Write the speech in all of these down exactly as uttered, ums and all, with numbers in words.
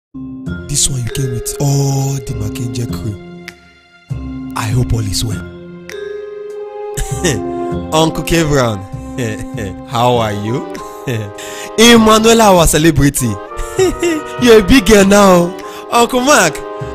This one you came with all the Mackenzie crew. I hope all is well. Uncle K Brown, how are you? Emmanuel, our celebrity. You're a big girl now. Uncle Mark.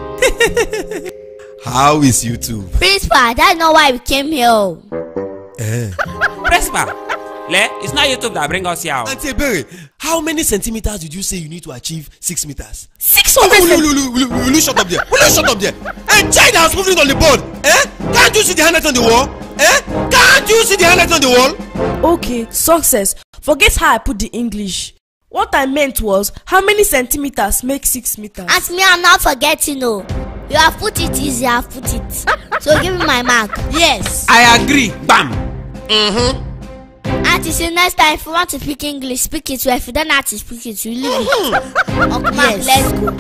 How is YouTube? Principal, that's not why we came here. Eh. Principal, Le, it's not YouTube that bring us here. Auntie Berry, how many centimeters did you say you need to achieve six meters? Six hundred. Will, will, will, will, will you shut up there? Will you shut up there? And child has moving on the board. Eh? Can't you see the highlight on the wall? Eh? Can't you see the highlight on the wall? Okay, success. Forget how I put the English. What I meant was, how many centimeters make six meters? Ask me, I'm not forgetting, no. You have put it easy, I have put it. So give me my mark. Yes. I agree. Bam. Mm-hmm. Auntie, see next time if you want to speak English, speak it well. If you don't know how to speak it, you leave it. Uncle Mark, Yes. let's go.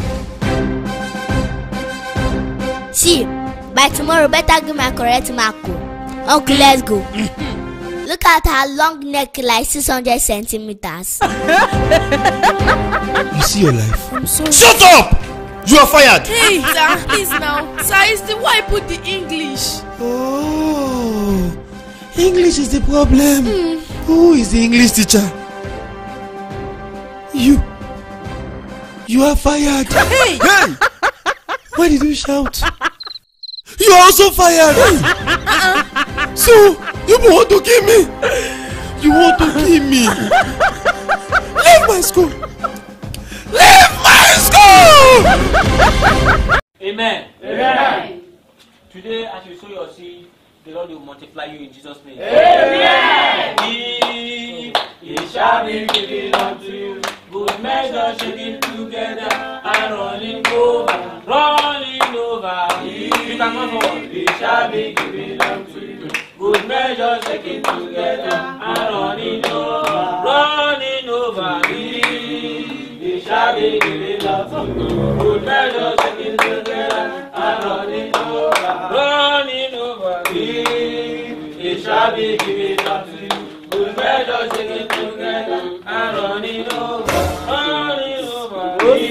See, by tomorrow, better give my correct mark. Uncle, let's go. Look at her long neck, like six hundred centimeters. You see your life? I'm sorry. Shut up! You are fired! Hey, sir, please now. Sir, it's the why I put the English. Oh, English is the problem. Mm. Who is the English teacher? You. You are fired. Hey! Hey! Why did you shout? You are also fired. Uh-uh. So, you want to kill me? You want to kill me? Leave my school. Leave my school! Amen. Amen. Today, as you sow your seed, the Lord will multiply you in Jesus' name. Amen. It, it shall be given unto you. Good measure shaking together and running over, running over. You can come forward. It shall be given unto you. Good measure shaking together and running over, running over. It shall be given unto you. Good measure shaking together and running over, running over. It shall be given unto you. Good measure shaking together and running over, running over.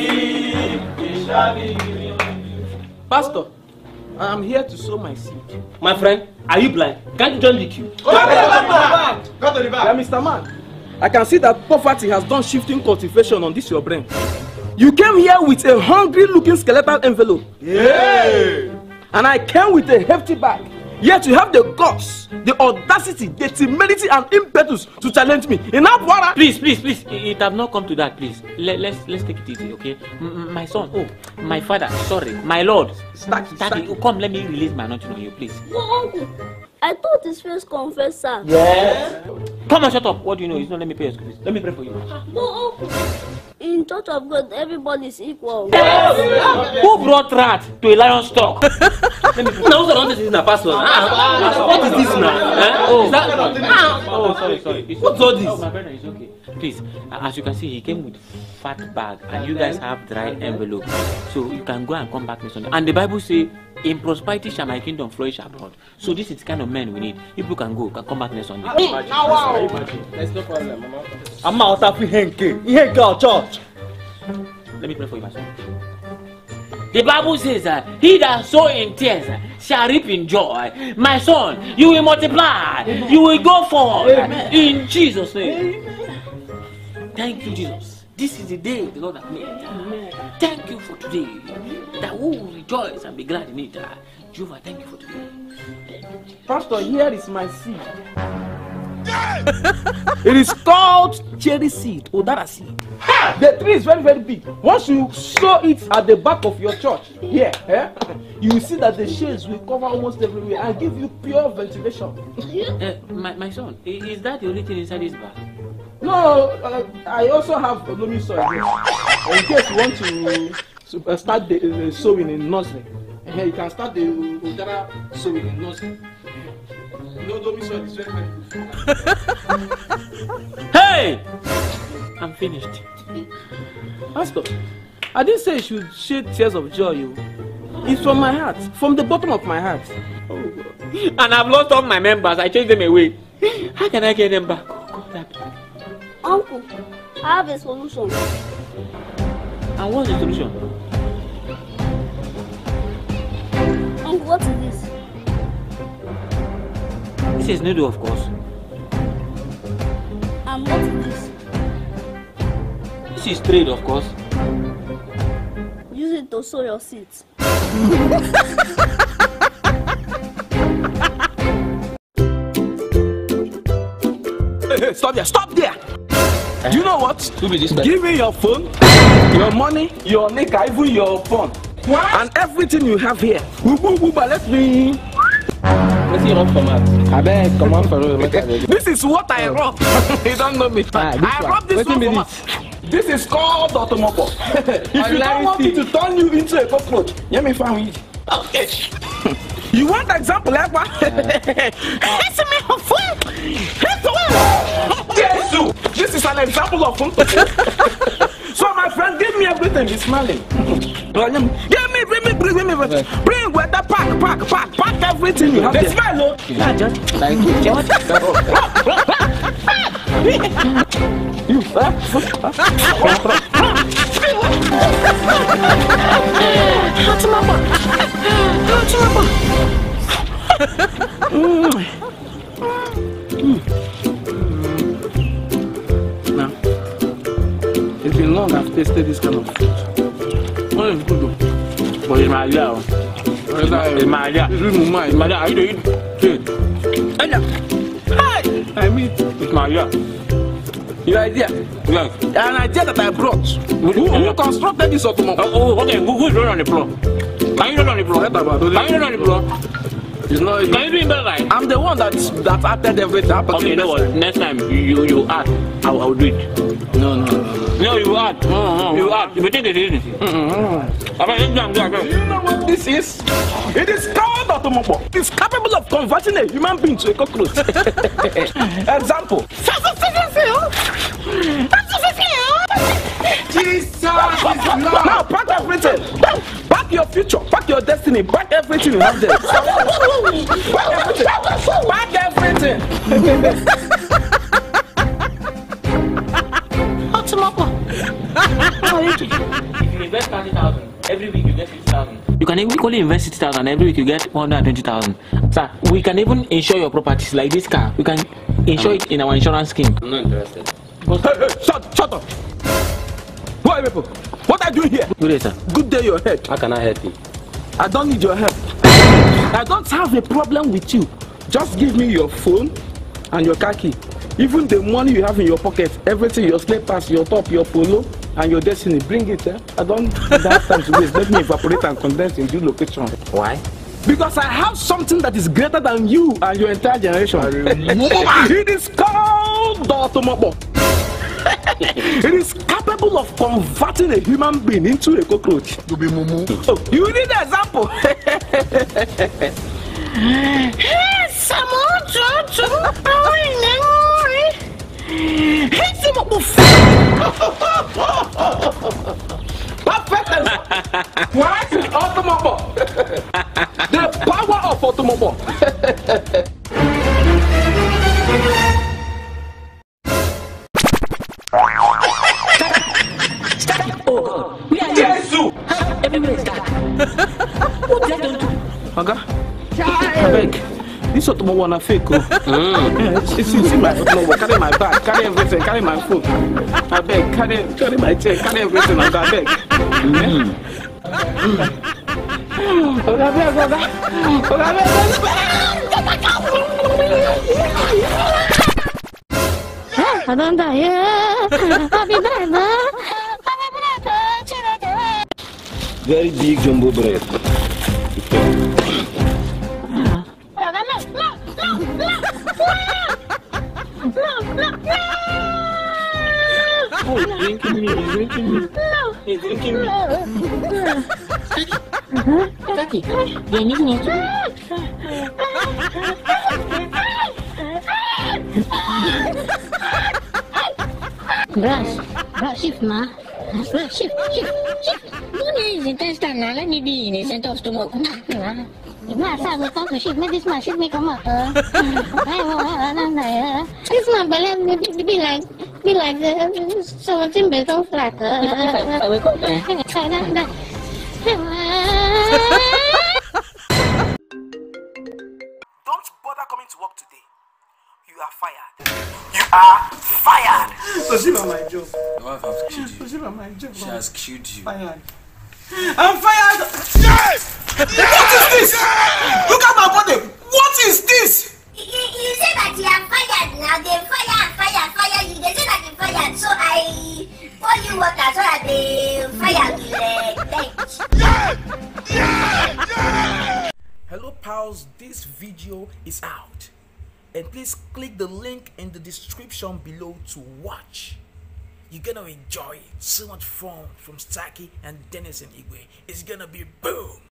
It shall be given unto you. Pastor, I am here to sow my seed. My friend, are you blind? Can't you join the queue? Go to the back! Go to the back! Yeah, Mister Man, I can see that poverty has done shifting cultivation on this your brain. You came here with a hungry-looking skeletal envelope. Yeah! And I came with a hefty bag. Yet you have the guts, the audacity, the timidity and impetus to challenge me. Enough water! Please, please, please, it, it have not come to that, please. Let, let's let's take it easy, okay? M my son, oh, my father, sorry, my lord. Start it, Daddy, start it. come, let me release my anointing on you, please. No, uncle. I thought his first confessor. Yes. Come on, shut up. What do you know? It's not let me pay your school fees. Let me pray for you. No, uncle. In Church of God, everybody is equal. Who brought rat to a lion's stock? Let me pray. No, no, this is not pastor. What is this now? Eh? Oh, Is that, oh, sorry, sorry. It's What's okay. all this? Oh, my brother, it's okay. Please, uh, as you can see, he came with fat bag, and you guys have dry envelope, so you can go and come back next Sunday. And the Bible say, "In prosperity shall my kingdom flourish abroad." So this is the kind of men we need. People can go, can come back next Sunday. There's no problem, Mama. I'm out of Henke. Henke our church. Let me pray for you, my son. The Bible says that he that sow in tears shall reap in joy. My son, you will multiply. Amen. You will go forward. Amen. In Jesus' name. Amen. Thank you, Jesus. This is the day the Lord has made. Amen. Thank you for today. That we will rejoice and be glad in it. Jehovah, thank you for today. Pastor, here is my seed. It is called cherry seed, Udara seed. The tree is very, very big. Once you sow it at the back of your church, here, eh, you will see that the shades will cover almost everywhere and give you pure ventilation. Uh, my, my son, is that the only thing inside this bag? No, uh, I also have loamy soil here. In case you want to uh, start the uh, sowing in nursery, uh, you can start the Udara sowing in nursery. No, loamy soil is very, very good. Hey! I'm finished. Pastor, I didn't say you should shed tears of joy. You. It's from my heart, from the bottom of my heart. Oh, and I've lost all my members. I chased them away. How can I get them back? Oh, God, Uncle, I have a solution. And what's the solution? Uncle, what is this? This is noodle, of course. And what is this? This is trade, of course. Use it to sow your seeds. Hey, hey, stop there, stop there! Uh, Do you know what? Who be this guy? Give me your phone, your money, your nika, even your phone. What? And everything you have here. But let me... Let's see your format. I beg, come on for real. This is what I rub. You don't know me. Ah, I rub this one format. This is called Automopo. If you don't want me to turn you into a cockroach, let me find you. Okay. You want example, Ekwa? This is an example of so my friend, give me everything. He's smiling. Give me, bring me, bring me, bring me. Bring with the pack, pack, pack, pack everything you have. They smile, no? Not just like You, Now, it's been long I've tasted this kind of food. Oh, it's good though. but it's my idea. It's my idea. It's really my It's my idea. Are you doing it? Hey! I mean, It's my idea. your idea. Yes. An idea that I brought. Who, who constructed this automobile? Oh, oh, okay. Who, who's rolling on the floor? Can you roll on the floor? Forget about it. Can you roll on the floor? It's not. Can you do it better, right? I'm the one that that acted everything. Okay, you know what? Next time you you, you act, I'll, I'll do it. No, no, no. No, you act. No, no. You act. You think it is. Mm-hmm. Okay, let's go, go, go. You know what this is? It is called automobile. It's capable of converting a human being to a cockroach. Example. Jesus is Lord. Now pack everything. Pack your future. Pack your destiny. Pack everything you have there. Pack everything. Pack everything. If you invest thirty thousand, every week you get fifty thousand. You can equally invest sixty thousand, every week you get one hundred twenty thousand. Sir, we can even insure your properties like this car. We can insure it in our insurance scheme. I'm not interested. Hey, hey, shut, shut up. Who are you people? What are you doing here? Good day, sir. Good day, your head. How can I help you? I don't need your help. I don't have a problem with you. Just give me your phone and your car key. Even the money you have in your pocket, everything, your slippers, your top, your polo, and your destiny, bring it. Eh? I don't have time to waste. Let me evaporate and condense in due location. Why? Because I have something that is greater than you and your entire generation. It is called the automobile. It is capable of converting a human being into a cockroach. To be mumu. Oh, you need an example. Perfect. What? Automobile. The power of automobile. Oh God. We are Jesus. everywhere is dark. What did I do? Oga, I beg. This automobile na fake. Oh. Mm. See, see, see my automobile. Carry my bag, carry everything, carry my phone. I beg, carry, carry my chair, carry everything. I beg. Mm. Oga, beg, Oga. Oga, beg, I don't die. Happy birthday. Very big jumbo bread. Oh, he's drinking me, he's drinking me. He's drinking me. Taki, ja nic nie czuję. Brush, brush shift ma. Brush shift, shift, shift. Bună zi, testa nala ni bine, se tot stomach. Ma sa go to shift, me this ma shift me come up. Ai mo, na na. This ma bele me be like feel like uh, something better flat. Uh, I wake up there. Don't bother coming to work today. You are fired. You are fired. So she on my job. Your wife has killed So you. she on my job. She has killed you. Fired. I'm fired. Yes. What is this? Look at my body. What is this? You, you say that you are fired now. They fire, fire, fire you. They say that you fired. So I pour you water so that they fire you. Hello pals, this video is out. And please click the link in the description below to watch. You're gonna enjoy so much fun from Starkey and Dennis and Igwe. It's gonna be boom.